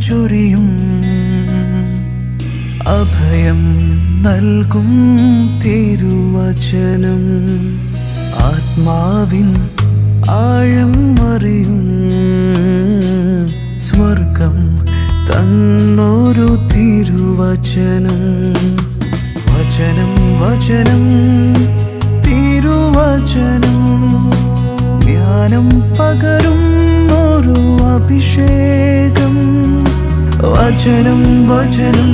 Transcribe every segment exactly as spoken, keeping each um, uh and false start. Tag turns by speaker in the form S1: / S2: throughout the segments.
S1: ചൊരിയും അഭയം നൽകും തിരുവചനം ആത്മാവിൻ ആഴം അറിയും സ്വർഗം തന്നൊരു തിരുവചനം വചനം വചനം തിരുവചനം ജ്ഞാനം പകരും ഒരു അഭിഷേകം വചനം വചനം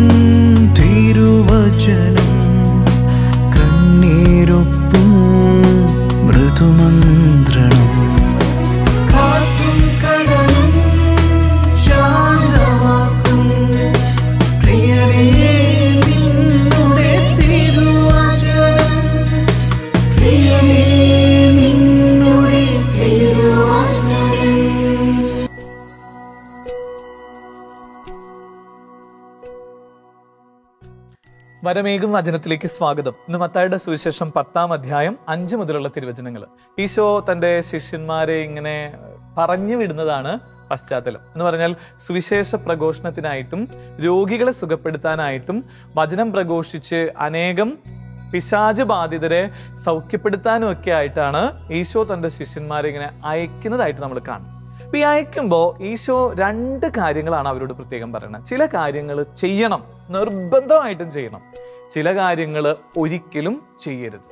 S1: തിരുവചനം കണ്ണീരൊപ്പും മൃദുമന്ത്രണം കാറ്റും കടലും ശാന്തമാക്കും പ്രിയനേ നിന്നുടെ തിരുവചനം പ്രിയനേ നിന്നുടെ തിരുവചനം.
S2: വരമേകും വചനത്തിലേക്ക് സ്വാഗതം. ഇന്ന് മത്തായിയുടെ സുവിശേഷം പത്താം അധ്യായം അഞ്ച് മുതലുള്ള തിരുവചനങ്ങൾ. ഈശോ തൻ്റെ ശിഷ്യന്മാരെ ഇങ്ങനെ പറഞ്ഞു വിടുന്നതാണ് പശ്ചാത്തലം. എന്ന് പറഞ്ഞാൽ സുവിശേഷ പ്രഘോഷണത്തിനായിട്ടും രോഗികളെ സുഖപ്പെടുത്താനായിട്ടും വചനം പ്രഘോഷിച്ച് അനേകം പിശാച് ബാധിതരെ സൗഖ്യപ്പെടുത്താനും ഒക്കെ ആയിട്ടാണ് ഈശോ തൻ്റെ ശിഷ്യന്മാരെ ഇങ്ങനെ അയക്കുന്നതായിട്ട് നമ്മൾ കാണും. അപ്പൊ ഈ അയക്കുമ്പോൾ ഈശോ രണ്ട് കാര്യങ്ങളാണ് അവരോട് പ്രത്യേകം പറയുന്നത്. ചില കാര്യങ്ങൾ ചെയ്യണം, നിർബന്ധമായിട്ടും ചെയ്യണം. ചില കാര്യങ്ങൾ ഒരിക്കലും ചെയ്യരുത്.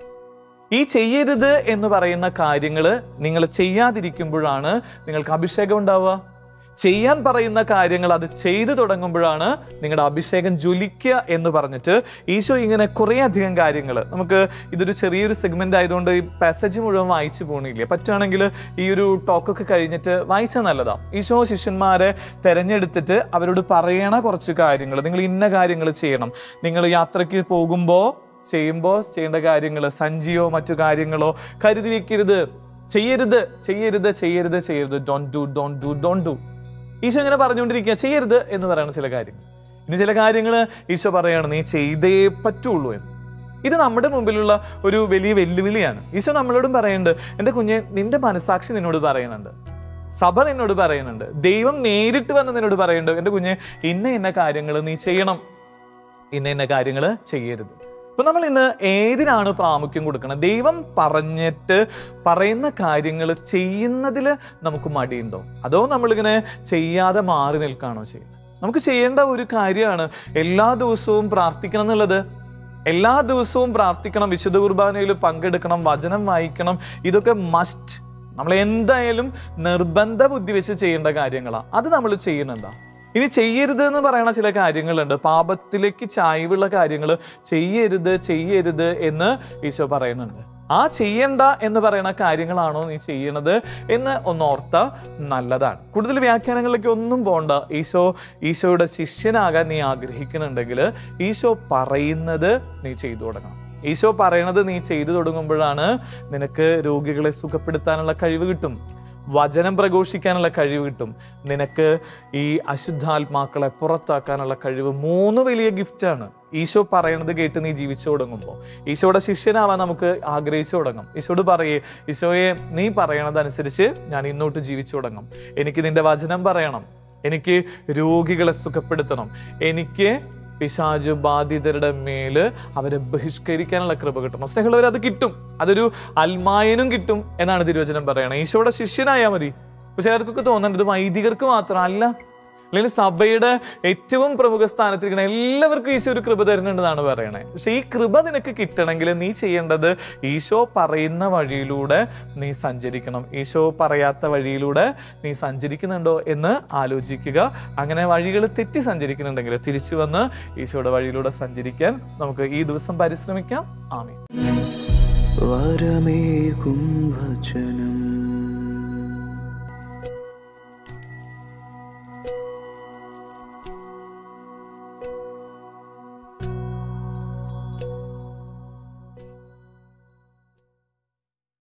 S2: ഈ ചെയ്യരുത് എന്ന് പറയുന്ന കാര്യങ്ങൾ നിങ്ങൾ ചെയ്യാതിരിക്കുമ്പോഴാണ് നിങ്ങൾക്ക് അഭിഷേകം ഉണ്ടാവുക. ചെയ്യാൻ പറയുന്ന കാര്യങ്ങൾ അത് ചെയ്തു തുടങ്ങുമ്പോഴാണ് നിങ്ങളുടെ അഭിഷേകം ജ്വലിക്കുക എന്ന് പറഞ്ഞിട്ട് ഈശോ ഇങ്ങനെ കുറേ അധികം കാര്യങ്ങൾ, നമുക്ക് ഇതൊരു ചെറിയൊരു സെഗ്മെന്റ് ആയതുകൊണ്ട് ഈ പാസേജ് മുഴുവൻ വായിച്ചു പോകണില്ല, പറ്റുകയാണെങ്കിൽ ഈ ഒരു ടോക്കൊക്കെ കഴിഞ്ഞിട്ട് വായിച്ചാൽ നല്ലതാണ്. ഈശോ ശിഷ്യന്മാരെ തെരഞ്ഞെടുത്തിട്ട് അവരോട് പറയണ കുറച്ച് കാര്യങ്ങൾ, നിങ്ങൾ ഇന്ന കാര്യങ്ങൾ ചെയ്യണം, നിങ്ങൾ യാത്രയ്ക്ക് പോകുമ്പോൾ ചെയ്യുമ്പോൾ ചെയ്യേണ്ട കാര്യങ്ങൾ, സഞ്ചിയോ മറ്റു കാര്യങ്ങളോ കരുതി വെക്കരുത്, ചെയ്യരുത് ചെയ്യരുത് ചെയ്യരുത് ചെയ്യരുത് don't do don't do don't do Isho ഇങ്ങനെ പറഞ്ഞുകൊണ്ടിരിക്കുക, ചെയ്യരുത് എന്ന് പറയുന്ന ചില കാര്യങ്ങൾ. ഇനി ചില കാര്യങ്ങൾ ഈശോ പറയാണ് നീ ചെയ്തേ പറ്റുള്ളൂ എന്ന്. ഇത് നമ്മുടെ മുമ്പിലുള്ള ഒരു വലിയ വെല്ലുവിളിയാണ്. ഈശോ നമ്മളോടും പറയുന്നുണ്ട്, എൻ്റെ കുഞ്ഞെ, നിന്റെ മനസാക്ഷി നിന്നോട് പറയുന്നുണ്ട്, സഭ നിന്നോട് പറയുന്നുണ്ട്, ദൈവം നേരിട്ട് വന്ന് നിന്നോട് പറയുന്നുണ്ട്, എൻ്റെ കുഞ്ഞെ ഇന്ന ഇന്ന കാര്യങ്ങൾ നീ ചെയ്യണം, ഇന്ന ഇന്ന കാര്യങ്ങൾ ചെയ്യരുത്. അപ്പൊ നമ്മൾ ഇന്ന് ഏതിനാണ് പ്രാമുഖ്യം കൊടുക്കുന്നത്? ദൈവം പറഞ്ഞിട്ട് പറയുന്ന കാര്യങ്ങൾ ചെയ്യുന്നതിൽ നമുക്ക് മടിയുണ്ടോ, അതോ നമ്മളിങ്ങനെ ചെയ്യാതെ മാറി നിൽക്കുകയാണോ ചെയ്യുന്നത്? നമുക്ക് ചെയ്യേണ്ട ഒരു കാര്യമാണ് എല്ലാ ദിവസവും പ്രാർത്ഥിക്കണം എന്നുള്ളത്. എല്ലാ ദിവസവും പ്രാർത്ഥിക്കണം, വിശുദ്ധ കുർബാനയിൽ പങ്കെടുക്കണം, വചനം വായിക്കണം. ഇതൊക്കെ മസ്റ്റ്, നമ്മൾ എന്തായാലും നിർബന്ധ ബുദ്ധി വെച്ച് ചെയ്യേണ്ട കാര്യങ്ങളാണ്. അത് നമ്മൾ ചെയ്യുന്നുണ്ടോ? ഇനി ചെയ്യരുത് എന്ന് പറയുന്ന ചില കാര്യങ്ങളുണ്ട്, പാപത്തിലേക്ക് ചായ്വുള്ള കാര്യങ്ങൾ ചെയ്യരുത് ചെയ്യരുത് എന്ന് ഈശോ പറയുന്നുണ്ട്. ആ ചെയ്യണ്ട എന്ന് പറയുന്ന കാര്യങ്ങളാണോ നീ ചെയ്യണത് എന്ന് ഒന്നോർത്ത നല്ലതാണ്. കൂടുതൽ വ്യാഖ്യാനങ്ങളിലേക്ക് ഒന്നും പോണ്ട. ഈശോ ഈശോയുടെ ശിഷ്യനാകാൻ നീ ആഗ്രഹിക്കുന്നുണ്ടെങ്കിൽ ഈശോ പറയുന്നത് നീ ചെയ്തു തുടങ്ങണം. ഈശോ പറയണത് നീ ചെയ്തു തുടങ്ങുമ്പോഴാണ് നിനക്ക് രോഗികളെ സുഖപ്പെടുത്താനുള്ള കഴിവ് കിട്ടും, വചനം പ്രഘോഷിക്കാനുള്ള കഴിവ് കിട്ടും, നിനക്ക് ഈ അശുദ്ധാത്മാക്കളെ പുറത്താക്കാനുള്ള കഴിവ്. മൂന്ന് വലിയ ഗിഫ്റ്റാണ്. ഈശോ പറയണത് കേട്ട് നീ ജീവിച്ചു തുടങ്ങുമ്പോൾ ഈശോയുടെ ശിഷ്യനാവാൻ നമുക്ക് ആഗ്രഹിച്ചു തുടങ്ങും. ഈശോട് പറയേ, ഈശോയെ നീ പറയണതനുസരിച്ച് ഞാൻ ഇന്നോട്ട് ജീവിച്ചു തുടങ്ങും, എനിക്ക് നിന്റെ വചനം പറയണം, എനിക്ക് രോഗികളെ സുഖപ്പെടുത്തണം, എനിക്ക് പിശാച് ബാധിതരുടെ മേല് അവരെ ബഹിഷ്കരിക്കാനുള്ള കൃപ കിട്ടണം. സ്നേഹമുള്ളവർ, അത് കിട്ടും. അതൊരു അൽമായനും കിട്ടും എന്നാണ് തിരുവചനം പറയണത്. ഈശോയുടെ ശിഷ്യനായാൽ മതി. പക്ഷെ ചിലർക്കൊക്കെ തോന്നുന്നുണ്ട് ഇത് വൈദികർക്ക് മാത്രമല്ല, അല്ലെങ്കിൽ സഭയുടെ ഏറ്റവും പ്രമുഖ സ്ഥാനത്തിരിക്കുന്ന എല്ലാവർക്കും ഈശോ ഒരു കൃപ തരുന്നുണ്ടെന്നാണ് പറയണേ. പക്ഷെ ഈ കൃപ നിനക്ക് കിട്ടണമെങ്കിൽ നീ ചെയ്യേണ്ടത് ഈശോ പറയുന്ന വഴിയിലൂടെ നീ സഞ്ചരിക്കണം. ഈശോ പറയാത്ത വഴിയിലൂടെ നീ സഞ്ചരിക്കുന്നുണ്ടോ എന്ന് ആലോചിക്കുക. അങ്ങനെ വഴികൾ തെറ്റി സഞ്ചരിക്കുന്നുണ്ടെങ്കിൽ തിരിച്ചു വന്ന് ഈശോയുടെ വഴിയിലൂടെ സഞ്ചരിക്കാൻ നമുക്ക് ഈ ദിവസം പരിശ്രമിക്കാം. ആമേൻ.
S1: വരമേകും വചനം